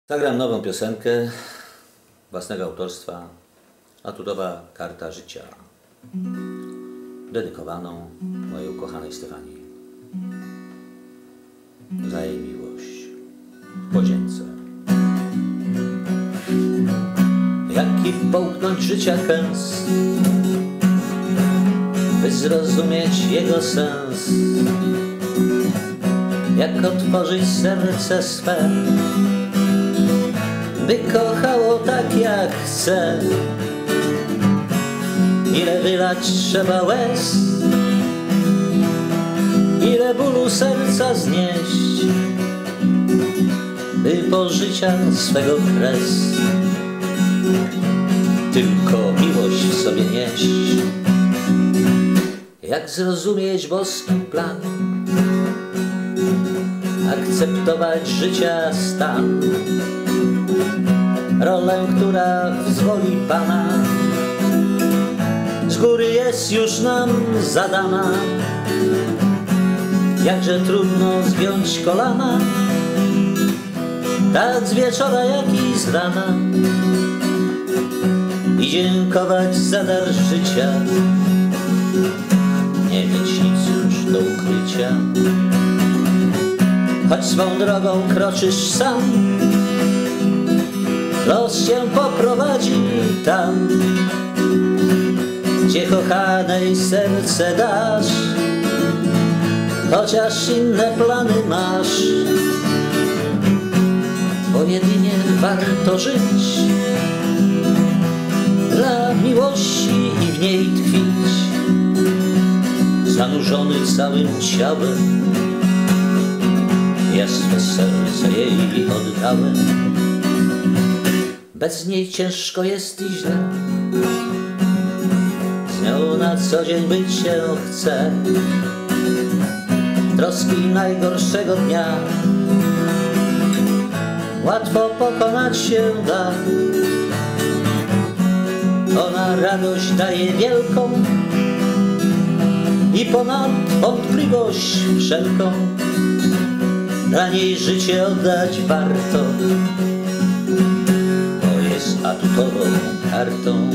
Zagram nową piosenkę własnego autorstwa, atutowa karta życia, dedykowaną mojej ukochanej Stefanii. Za jej miłość w podzięce. Jaki połknąć życia kęs, by zrozumieć jego sens, jak otworzyć serce swe, by kochało tak jak chce. Ile wylać trzeba łez, ile bólu serca znieść, by po życia swego kres tylko miłość w sobie nieść. Jak zrozumieć boski plan, akceptować życia stan, rolę, która w woli Pana z góry jest już nam zadana. Jakże trudno zgiąć kolana, tak z wieczora jak i z rana, i dziękować za dar życia, nie mieć nic już do ukrycia. Choć swą drogą kroczysz sam, los cię poprowadzi tam, gdzie kochanej serce dasz, chociaż inne plany masz. Bo jedynie warto żyć dla miłości i w niej tkwić, zanurzony całym ciałem, ja swe serce jej oddałem. Bez niej ciężko jest i źle, z nią na co dzień być się chce. Troski najgorszego dnia łatwo pokonać się da. Ona radość daje wielką i ponad wątpliwość wszelką, dla niej życie oddać warto, bo jest atutową kartą.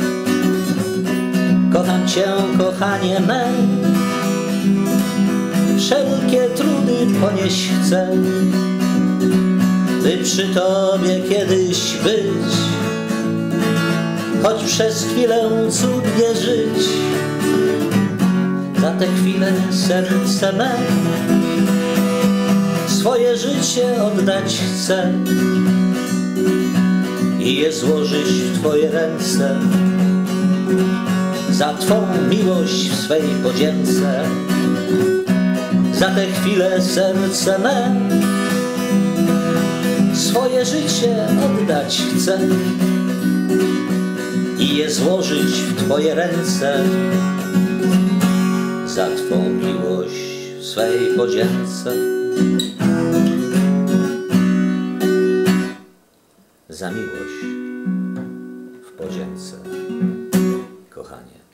Kocham cię, kochanie me, wszelkie trudy ponieść chcę, by przy tobie kiedyś być, choć przez chwilę cudnie żyć. Za tę chwilę serce me swoje życie oddać chcę i je złożyć w twoje ręce, za twą miłość w swej podzięce. Za tę chwilę serce me swoje życie oddać chcę i je złożyć w twoje ręce, za twą miłość w swej podzięce. Za miłość w podzięce, kochanie.